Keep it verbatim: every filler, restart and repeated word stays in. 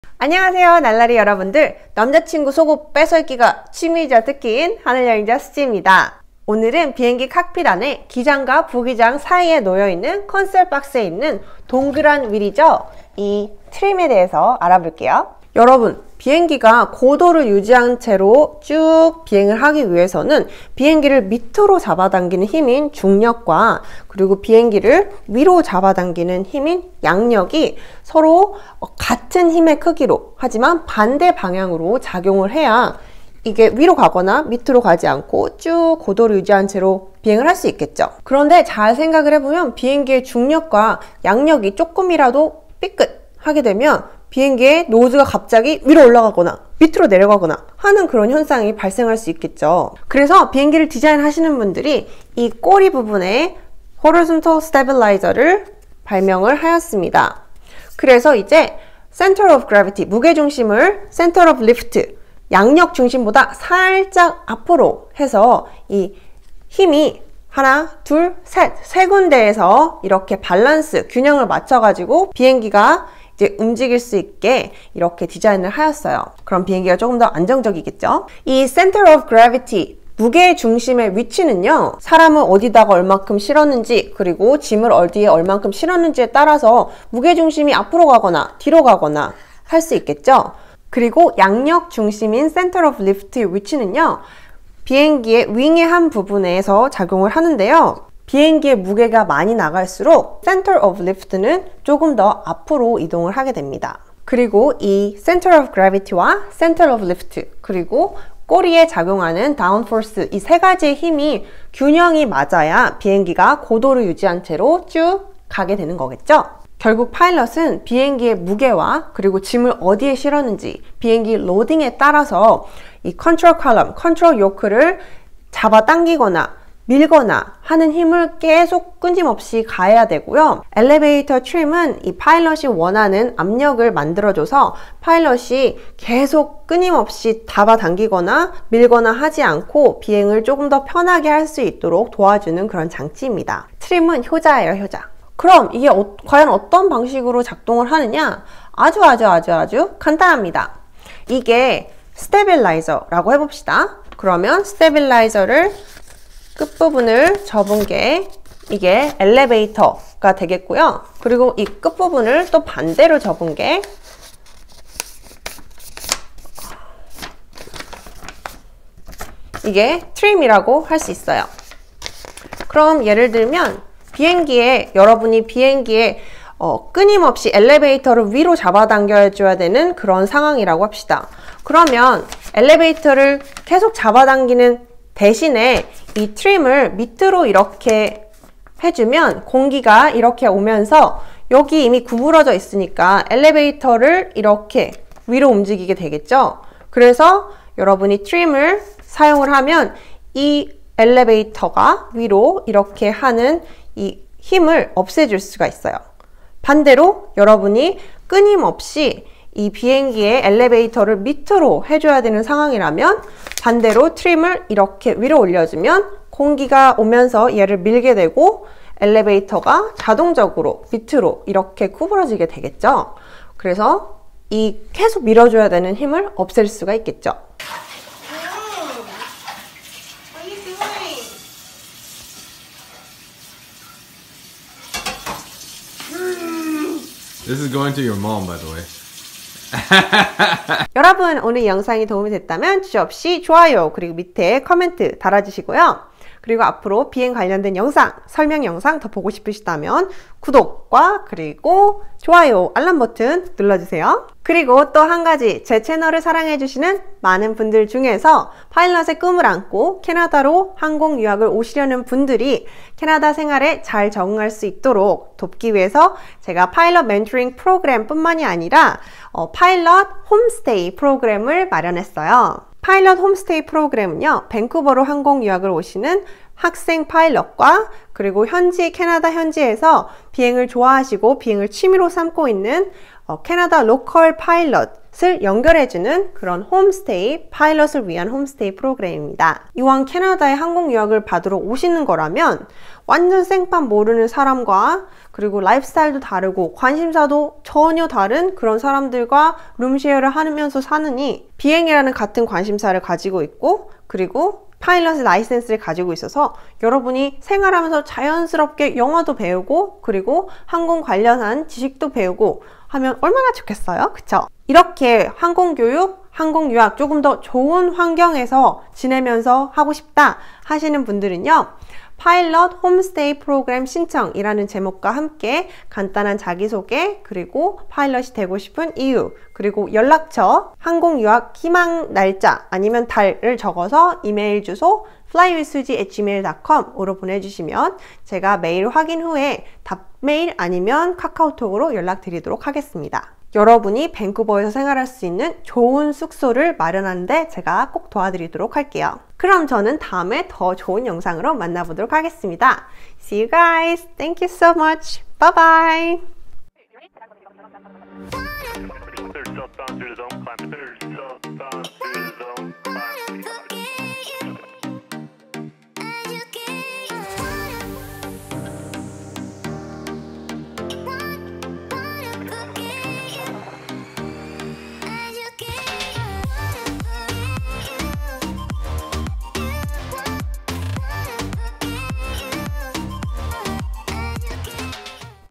안녕하세요 날라리 여러분들, 남자친구 속옷 뺏어입기가 취미이자 특기인 하늘여행자 수지입니다. 오늘은 비행기 칵핏 안에 기장과 부기장 사이에 놓여있는 컨솔 박스에 있는 동그란 휠이죠, 이 트림에 대해서 알아볼게요. 여러분, 비행기가 고도를 유지한 채로 쭉 비행을 하기 위해서는 비행기를 밑으로 잡아당기는 힘인 중력과 그리고 비행기를 위로 잡아당기는 힘인 양력이 서로 같은 힘의 크기로, 하지만 반대 방향으로 작용을 해야 이게 위로 가거나 밑으로 가지 않고 쭉 고도를 유지한 채로 비행을 할 수 있겠죠. 그런데 잘 생각을 해보면 비행기의 중력과 양력이 조금이라도 삐끗하게 되면 비행기의 노즈가 갑자기 위로 올라가거나 밑으로 내려가거나 하는 그런 현상이 발생할 수 있겠죠. 그래서 비행기를 디자인하시는 분들이 이 꼬리 부분에 horizontal stabilizer를 발명을 하였습니다. 그래서 이제 center of gravity, 무게중심을 center of lift, 양력 중심보다 살짝 앞으로 해서 이 힘이 하나, 둘, 셋, 세 군데에서 이렇게 밸런스, 균형을 맞춰가지고 비행기가 이제 움직일 수 있게 이렇게 디자인을 하였어요. 그럼 비행기가 조금 더 안정적이겠죠? 이 center of gravity, 무게 중심의 위치는요, 사람을 어디다가 얼만큼 실었는지, 그리고 짐을 어디에 얼만큼 실었는지에 따라서 무게 중심이 앞으로 가거나 뒤로 가거나 할 수 있겠죠? 그리고 양력 중심인 center of lift의 위치는요, 비행기의 윙의 한 부분에서 작용을 하는데요, 비행기의 무게가 많이 나갈수록 center of lift는 조금 더 앞으로 이동을 하게 됩니다. 그리고 이 center of gravity와 center of lift, 그리고 꼬리에 작용하는 downforce, 이 세 가지의 힘이 균형이 맞아야 비행기가 고도를 유지한 채로 쭉 가게 되는 거겠죠? 결국 파일럿은 비행기의 무게와 그리고 짐을 어디에 실었는지, 비행기 로딩에 따라서 이 컨트롤 컬럼, 컨트롤 요크를 잡아당기거나 밀거나 하는 힘을 계속 끊임없이 가해야 되고요. 엘리베이터 트림은 이 파일럿이 원하는 압력을 만들어줘서 파일럿이 계속 끊임없이 잡아당기거나 밀거나 하지 않고 비행을 조금 더 편하게 할 수 있도록 도와주는 그런 장치입니다. 트림은 효자예요, 효자. 그럼 이게 어, 과연 어떤 방식으로 작동을 하느냐? 아주 아주 아주 아주 간단합니다. 이게 스테빌라이저라고 해봅시다. 그러면 스테빌라이저를 끝부분을 접은 게 이게 엘리베이터가 되겠고요. 그리고 이 끝부분을 또 반대로 접은 게 이게 트림이라고 할 수 있어요. 그럼 예를 들면 비행기에, 여러분이 비행기에 어, 끊임없이 엘리베이터를 위로 잡아당겨 줘야 되는 그런 상황이라고 합시다. 그러면 엘리베이터를 계속 잡아당기는 대신에 이 트림을 밑으로 이렇게 해주면 공기가 이렇게 오면서 여기 이미 구부러져 있으니까 엘리베이터를 이렇게 위로 움직이게 되겠죠. 그래서 여러분이 트림을 사용을 하면 이 엘리베이터가 위로 이렇게 하는 이 힘을 없애줄 수가 있어요. 반대로 여러분이 끊임없이 이 비행기의 엘리베이터를 밑으로 해줘야 되는 상황이라면 반대로 트림을 이렇게 위로 올려주면 공기가 오면서 얘를 밀게 되고 엘리베이터가 자동적으로 밑으로 이렇게 구부러지게 되겠죠. 그래서 이 계속 밀어줘야 되는 힘을 없앨 수가 있겠죠. This is going to your mom, by the way. 여러분, 오늘 영상이 도움이 됐다면 주저없이 좋아요, 그리고 밑에 코멘트 달아주시고요. 그리고 앞으로 비행 관련된 영상, 설명 영상 더 보고 싶으시다면 구독과 그리고 좋아요, 알람 버튼 눌러주세요. 그리고 또 한 가지, 제 채널을 사랑해주시는 많은 분들 중에서 파일럿의 꿈을 안고 캐나다로 항공 유학을 오시려는 분들이 캐나다 생활에 잘 적응할 수 있도록 돕기 위해서 제가 파일럿 멘토링 프로그램 뿐만이 아니라 어, 파일럿 홈스테이 프로그램을 마련했어요. 파일럿 홈스테이 프로그램은요, 밴쿠버로 항공 유학을 오시는 학생 파일럿과 그리고 현지 캐나다 현지에서 비행을 좋아하시고 비행을 취미로 삼고 있는 어, 캐나다 로컬 파일럿 파일럿을 연결해주는 그런 홈스테이, 파일럿을 위한 홈스테이 프로그램입니다. 이왕 캐나다에 항공 유학을 받으러 오시는 거라면 완전 생판 모르는 사람과 그리고 라이프스타일도 다르고 관심사도 전혀 다른 그런 사람들과 룸쉐어를 하면서 사느니 비행이라는 같은 관심사를 가지고 있고 그리고 파일럿의 라이센스를 가지고 있어서 여러분이 생활하면서 자연스럽게 영어도 배우고 그리고 항공 관련한 지식도 배우고 하면 얼마나 좋겠어요? 그쵸? 이렇게 항공교육, 항공유학 조금 더 좋은 환경에서 지내면서 하고 싶다 하시는 분들은요. 파일럿 홈스테이 프로그램 신청이라는 제목과 함께 간단한 자기소개 그리고 파일럿이 되고 싶은 이유 그리고 연락처, 항공유학 희망 날짜 아니면 달을 적어서 이메일 주소 플라이위스지 앳 지메일 닷컴으로 보내주시면 제가 메일 확인 후에 답메일 아니면 카카오톡으로 연락드리도록 하겠습니다. 여러분이 밴쿠버에서 생활할 수 있는 좋은 숙소를 마련하는데 제가 꼭 도와드리도록 할게요. 그럼 저는 다음에 더 좋은 영상으로 만나보도록 하겠습니다. See you guys. Thank you so much. Bye bye.